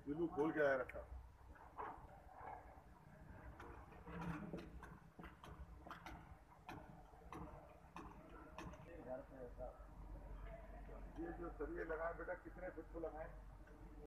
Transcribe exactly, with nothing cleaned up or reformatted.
बिल्लू खोल के आया रखा। ये जो सरिये लगाए बेटा कितने फुट को लगाए?